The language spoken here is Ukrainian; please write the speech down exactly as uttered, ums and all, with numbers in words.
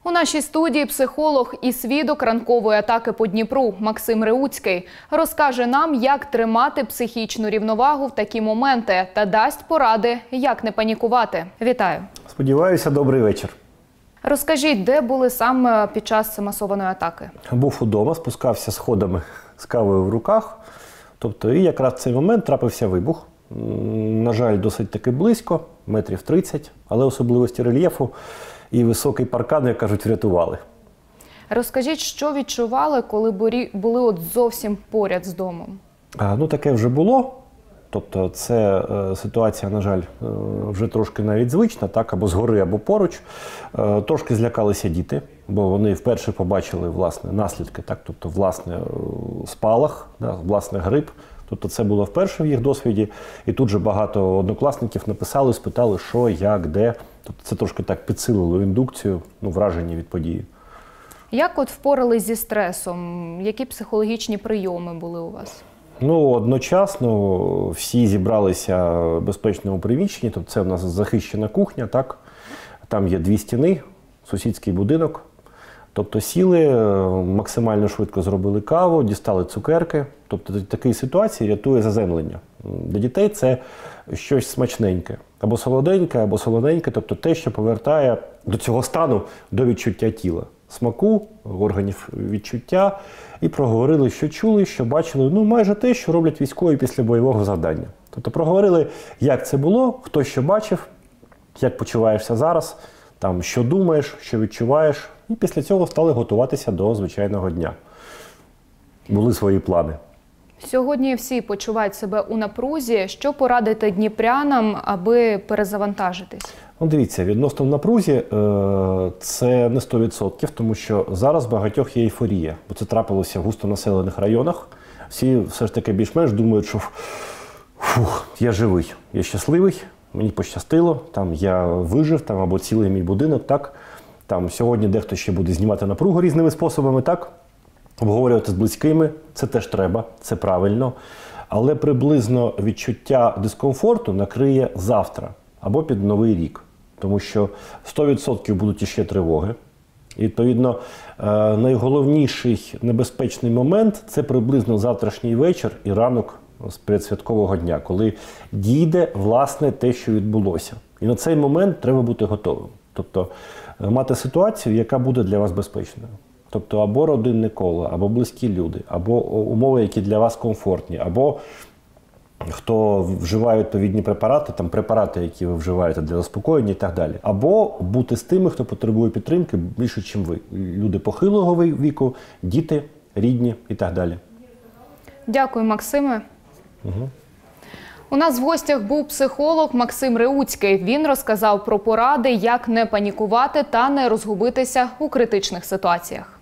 У нашій студії психолог і свідок ранкової атаки по Дніпру Максим Реуцький розкаже нам, як тримати психічну рівновагу в такі моменти та дасть поради, як не панікувати. Вітаю. Сподіваюся, добрий вечір. Розкажіть, де були саме під час масованої атаки? Був удома, спускався сходами з кавою в руках. Тобто, і якраз в цей момент трапився вибух. На жаль, досить таки близько, метрів тридцять, але особливості рельєфу і високий паркан, як кажуть, врятували. Розкажіть, що відчували, коли були от зовсім поряд з домом? А, ну, таке вже було. Тобто, це е, ситуація, на жаль, е, вже трошки навіть звична, так, або згори, або поруч. Е, трошки злякалися діти, бо вони вперше побачили, власне, наслідки, так, тобто, власне, е, спалах, да, власне, грип. Тобто це було вперше в їх досвіді, і тут же багато однокласників написали, спитали, що, як, де. Тобто це трошки так підсилило індукцію, ну, враження від події. Як от впорались зі стресом? Які психологічні прийоми були у вас? Ну, одночасно всі зібралися в безпечному приміщенні, тобто це в нас захищена кухня, так? Там є дві стіни, сусідський будинок. Тобто сіли, максимально швидко зробили каву, дістали цукерки. Тобто в такій ситуації рятує заземлення. Для дітей це щось смачненьке. Або солоденьке, або солоненьке, тобто те, що повертає до цього стану, до відчуття тіла. Смаку, органів відчуття. І проговорили, що чули, що бачили, ну майже те, що роблять військові після бойового завдання. Тобто проговорили, як це було, хто що бачив, як почуваєшся зараз, там, що думаєш, що відчуваєш. І після цього стали готуватися до звичайного дня. Були свої плани. Сьогодні всі почувають себе у напрузі. Що порадити дніпрянам, аби перезавантажитись? Ну, дивіться, відносно напрузі це не сто відсотків, тому що зараз в багатьох є ейфорія. Бо це трапилося в густонаселених районах. Всі все ж таки більш-менш думають, що фух, я живий, я щасливий, мені пощастило, там я вижив, там або цілий мій будинок, так. Там сьогодні дехто ще буде знімати напругу різними способами, так? Обговорювати з близькими, це теж треба, це правильно. Але приблизно відчуття дискомфорту накриє завтра або під Новий рік. Тому що сто відсотків будуть іще тривоги. І, відповідно, найголовніший небезпечний момент – це приблизно завтрашній вечір і ранок з передсвяткового дня, коли дійде, власне, те, що відбулося. І на цей момент треба бути готовим. Тобто мати ситуацію, яка буде для вас безпечною. Тобто або родинне коло, або близькі люди, або умови, які для вас комфортні, або хто вживає відповідні препарати, там препарати, які ви вживаєте для заспокоєння і так далі. Або бути з тими, хто потребує підтримки більше, ніж ви. Люди похилого віку, діти, рідні і так далі. Дякую, Максиме. Угу. У нас в гостях був психолог Максим Реуцький. Він розказав про поради, як не панікувати та не розгубитися у критичних ситуаціях.